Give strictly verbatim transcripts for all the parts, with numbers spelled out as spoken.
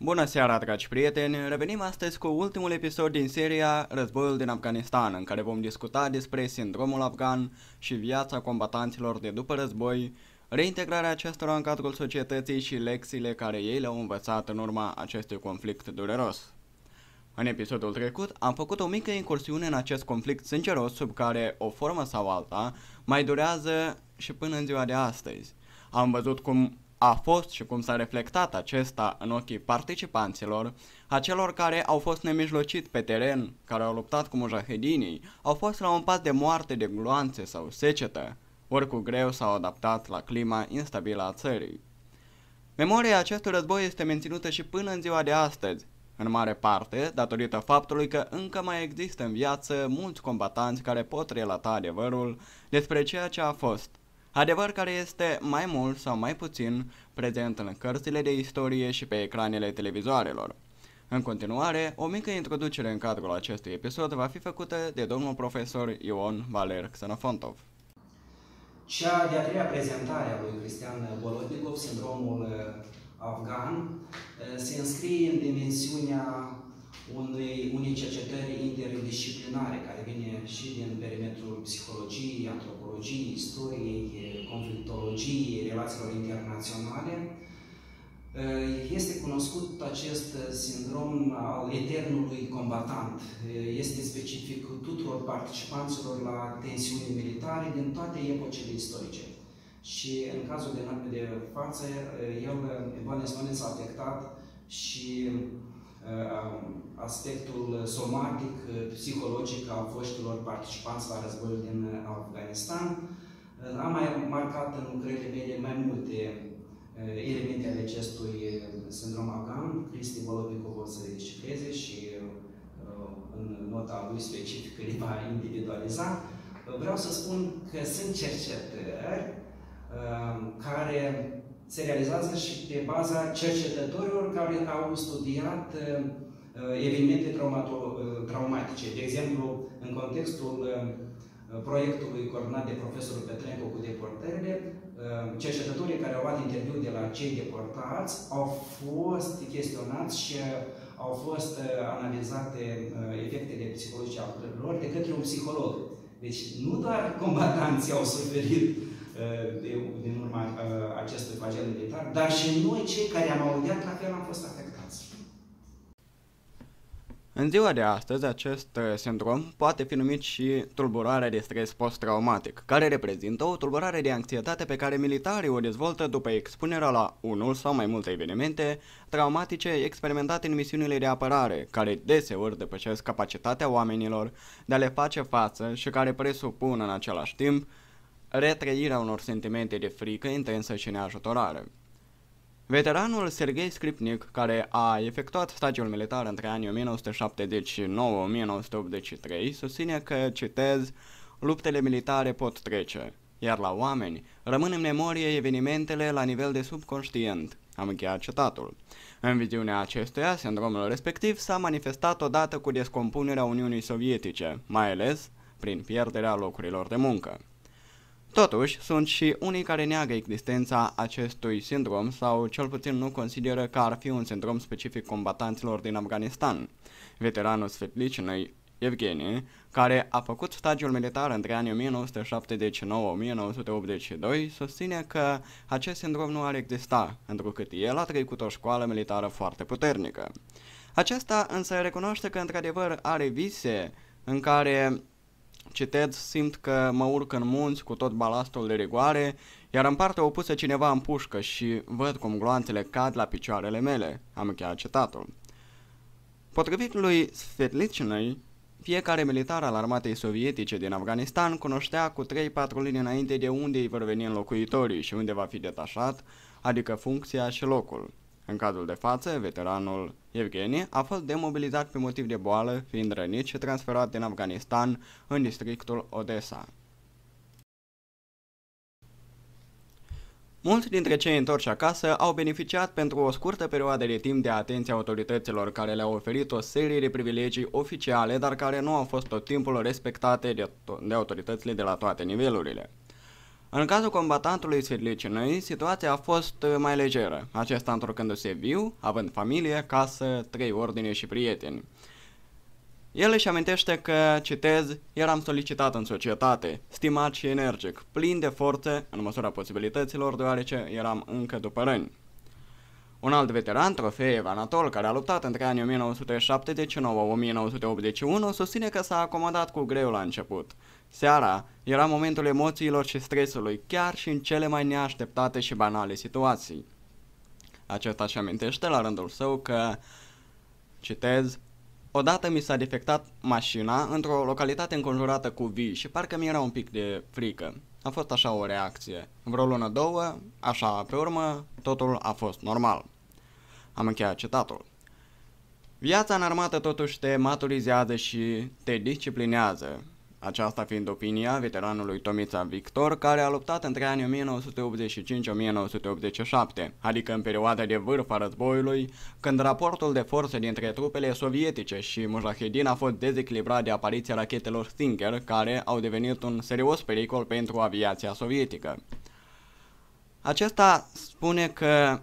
Bună seara, dragi prieteni! Revenim astăzi cu ultimul episod din seria Războiul din Afganistan, în care vom discuta despre sindromul afgan și viața combatanților de după război, reintegrarea acestora în cadrul societății și lecțiile care ei le-au învățat în urma acestui conflict dureros. În episodul trecut am făcut o mică incursiune în acest conflict sângeros, sub care o formă sau alta mai durează și până în ziua de astăzi. Am văzut cum a fost și cum s-a reflectat acesta în ochii participanților, a celor care au fost nemijlocit pe teren, care au luptat cu mujahedinii, au fost la un pas de moarte de gloanțe sau secetă, ori cu greu s-au adaptat la clima instabilă a țării. Memoria acestui război este menținută și până în ziua de astăzi, în mare parte datorită faptului că încă mai există în viață mulți combatanți care pot relata adevărul despre ceea ce a fost. Adevăr care este mai mult sau mai puțin prezent în cărțile de istorie și pe ecranele televizoarelor. În continuare, o mică introducere în cadrul acestui episod va fi făcută de domnul profesor Ion Valer Xenofontov. Cea de-a treia prezentare a lui Cristian Bolotnikov, sindromul afgan, se înscrie în dimensiunea unei, unei cercetări interdisciplinare, care vine și din perimetrul psihologiei, antropologiei, istoriei, conflictologiei, relațiilor internaționale. Este cunoscut acest sindrom al eternului combatant. Este specific tuturor participanților la tensiuni militare din toate epocile istorice. Și în cazul de, de față, el, eventual, s-a afectat și aspectul somatic, psihologic al foștilor participanți la războiul din Afganistan. Am mai marcat în lucrările mele mai multe elemente ale acestui sindrom afgan. Cristi Bolotnikov o să le descifreze și în nota lui specifică le va individualiza. Vreau să spun că sunt cercetări care se realizează și pe baza cercetătorilor care au studiat evenimente traumatice. De exemplu, în contextul proiectului coordonat de profesorul Petrenco cu deportările, cercetătorii care au luat interviu de la cei deportați au fost chestionați și au fost analizate efectele psihologice ale lor de către un psiholog. Deci nu doar combatanții au suferit din urma acestui flagel militar, dar și noi, cei care am audiat, la fel am fost afectați. În ziua de astăzi, acest sindrom poate fi numit și tulburare de stres post-traumatic, care reprezintă o tulburare de anxietate pe care militarii o dezvoltă după expunerea la unul sau mai multe evenimente traumatice experimentate în misiunile de apărare, care deseori depășesc capacitatea oamenilor de a le face față și care presupun în același timp retrăirea unor sentimente de frică intensă și neajutorare. Veteranul Serghei Skripnik, care a efectuat stagiul militar între anii o mie nouă sute șaptezeci și nouă - o mie nouă sute optzeci și trei, susține că, citez, luptele militare pot trece, iar la oameni rămân în memorie evenimentele la nivel de subconștient. Am încheiat citatul. În viziunea acestuia, sindromul respectiv s-a manifestat odată cu descompunerea Uniunii Sovietice, mai ales prin pierderea locurilor de muncă. Totuși, sunt și unii care neagă existența acestui sindrom sau cel puțin nu consideră că ar fi un sindrom specific combatanților din Afganistan. Veteranul Svetlichnei, Evgeni, care a făcut stagiul militar între anii o mie nouă sute șaptezeci și nouă - o mie nouă sute optzeci și doi, susține că acest sindrom nu ar exista, întrucât el a trecut o școală militară foarte puternică. Acesta însă recunoaște că într-adevăr are vise în care, citez, simt că mă urc în munți cu tot balastul de rigoare, iar în partea opusă cineva împușcă și văd cum gloanțele cad la picioarele mele. Am încheiat citatul. Potrivit lui Svetlichnei, fiecare militar al armatei sovietice din Afganistan cunoștea cu trei patru luni înainte de unde îi vor veni înlocuitorii și unde va fi detașat, adică funcția și locul. În cazul de față, veteranul Evgeni a fost demobilizat pe motiv de boală, fiind rănit și transferat din Afganistan în districtul Odessa. Mulți dintre cei întorși acasă au beneficiat pentru o scurtă perioadă de timp de atenția autorităților care le-au oferit o serie de privilegii oficiale, dar care nu au fost tot timpul respectate de, de autoritățile de la toate nivelurile. În cazul combatantului Svetlicinăi, situația a fost mai legeră, acesta întorcându-se viu, având familie, casă, trei ordine și prieteni. El își amintește că, citez, eram solicitat în societate, stimat și energic, plin de forțe, în măsura posibilităților, deoarece eram încă după răni. Un alt veteran, Trofeev Anatol, care a luptat între anii o mie nouă sute șaptezeci și nouă - o mie nouă sute optzeci și unu, susține că s-a acomodat cu greu la început. Seara era momentul emoțiilor și stresului, chiar și în cele mai neașteptate și banale situații. Acesta își amintește la rândul său că, citez, odată mi s-a defectat mașina într-o localitate înconjurată cu vii și parcă mi era un pic de frică. A fost așa o reacție. Vreo lună, două, așa, pe urmă, totul a fost normal. Am încheiat citatul. Viața în armată totuși te maturizează și te disciplinează. Aceasta fiind opinia veteranului Tomița Victor, care a luptat între anii o mie nouă sute optzeci și cinci - o mie nouă sute optzeci și șapte, adică în perioada de vârf a războiului, când raportul de forțe dintre trupele sovietice și mujahedin a fost dezechilibrat de apariția rachetelor Stinger, care au devenit un serios pericol pentru aviația sovietică. Acesta spune că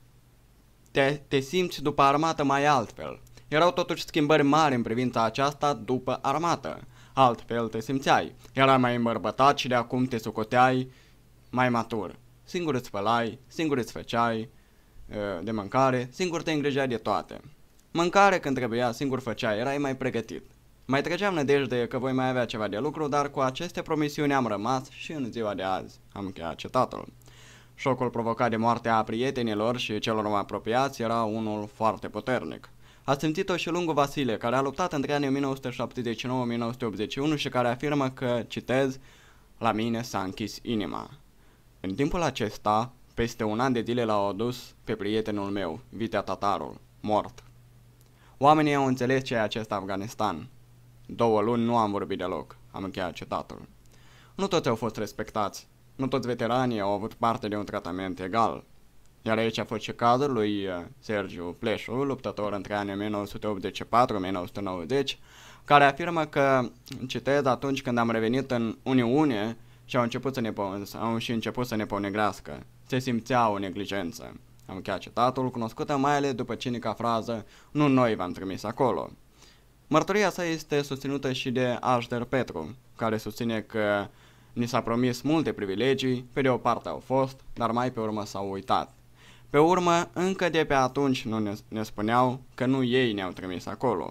te, te simți după armată mai altfel. Erau totuși schimbări mari în privința aceasta după armată. Altfel te simțeai. Erai mai îmbărbătat și de acum te socoteai mai matur. Singur îți spălai, singur îți făceai de mâncare, singur te îngrijeai de toate. Mâncare când trebuia, singur făceai, erai mai pregătit. Mai trăgeam nădejde că voi mai avea ceva de lucru, dar cu aceste promisiuni am rămas și în ziua de azi. Am încheiat citatul. Șocul provocat de moartea prietenilor și celor mai apropiați era unul foarte puternic. A simțit-o și Lungu Vasile, care a luptat între anii o mie nouă sute șaptezeci și nouă - o mie nouă sute optzeci și unu și care afirmă că, citez, la mine s-a închis inima. În timpul acesta, peste un an de zile l-au adus pe prietenul meu, Vitea Tatarul, mort. Oamenii au înțeles ce e acest Afganistan. Două luni nu am vorbit deloc, am încheiat citatul. Nu toți au fost respectați, nu toți veteranii au avut parte de un tratament egal. Iar aici a fost și cazul lui Sergiu Pleșu, luptător între anii o mie nouă sute optzeci și patru - o mie nouă sute nouăzeci, care afirmă că, citez, atunci când am revenit în Uniune și au început să ne, au și început să ne ponegrească, se simțea o neglijență. Am încheiat citatul, cunoscută mai ales după cinica frază, nu noi v-am trimis acolo. Mărturia sa este susținută și de Așder Petru, care susține că ni s-a promis multe privilegii, pe de o parte au fost, dar mai pe urmă s-au uitat. Pe urmă, încă de pe atunci nu ne, ne spuneau că nu ei ne-au trimis acolo.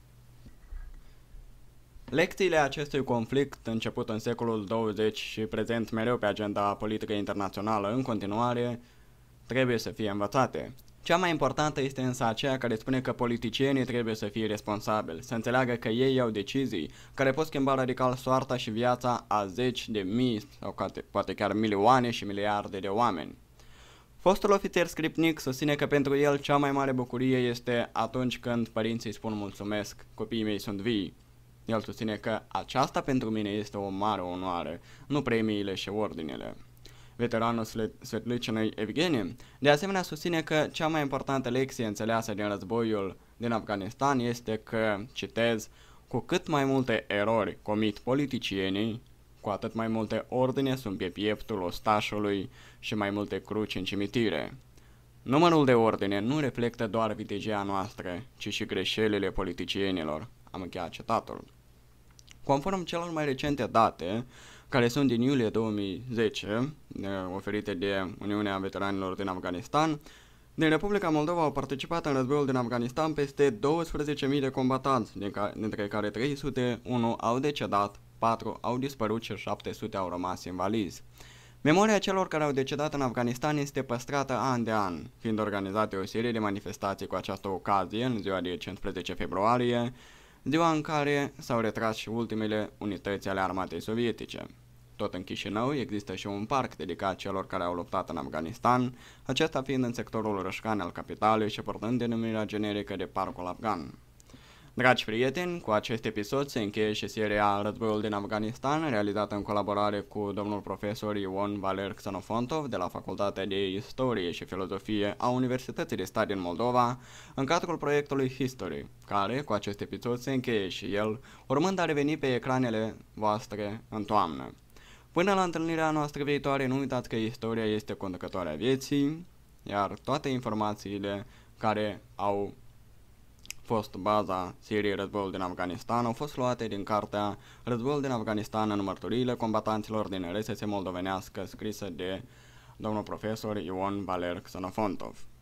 Lecțiile acestui conflict, început în secolul douăzeci și prezent mereu pe agenda politică internațională în continuare, trebuie să fie învățate. Cea mai importantă este însă aceea care spune că politicienii trebuie să fie responsabili, să înțeleagă că ei iau decizii care pot schimba radical soarta și viața a zeci de mii sau poate chiar milioane și miliarde de oameni. Fostul ofițer Skripnik susține că pentru el cea mai mare bucurie este atunci când părinții spun mulțumesc, copiii mei sunt vii. El susține că aceasta pentru mine este o mare onoare, nu premiile și ordinele. Veteranul Svetlicinăi Evgeni, de asemenea, susține că cea mai importantă lecție înțeleasă din războiul din Afganistan este că, citez, cu cât mai multe erori comit politicienii, cu atât mai multe ordine sunt pe pieptul ostașului și mai multe cruci în cimitire. Numărul de ordine nu reflectă doar vitegia noastră, ci și greșelile politicienilor. Am încheiat citatul. Conform celor mai recente date, care sunt din iulie două mii zece, oferite de Uniunea Veteranilor din Afganistan, din Republica Moldova au participat în războiul din Afganistan peste douăsprezece mii de combatanți, dintre care trei sute unu au decedat, patru au dispărut și șapte sute au rămas invalizi. Memoria celor care au decedat în Afganistan este păstrată an de an, fiind organizate o serie de manifestații cu această ocazie în ziua de cincisprezece februarie, ziua în care s-au retras și ultimele unități ale armatei sovietice. Tot în Chișinău există și un parc dedicat celor care au luptat în Afganistan, acesta fiind în sectorul Rășcani al capitalei și purtând denumirea generică de Parcul Afgan. Dragi prieteni, cu acest episod se încheie și seria Războiul din Afganistan, realizată în colaborare cu domnul profesor Ion Valer Xenofontov de la Facultatea de Istorie și Filozofie a Universității de Stat din Moldova, în cadrul proiectului History, care, cu acest episod, se încheie și el, urmând a reveni pe ecranele voastre în toamnă. Până la întâlnirea noastră viitoare, nu uitați că istoria este conducătoarea vieții, iar toate informațiile care au fost baza Siriei războiul din Afganistan au fost luate din cartea Războiul din Afganistan în mărturiile combatanților din R S S moldovenească, scrisă de domnul profesor Ion Valer Xenofontov.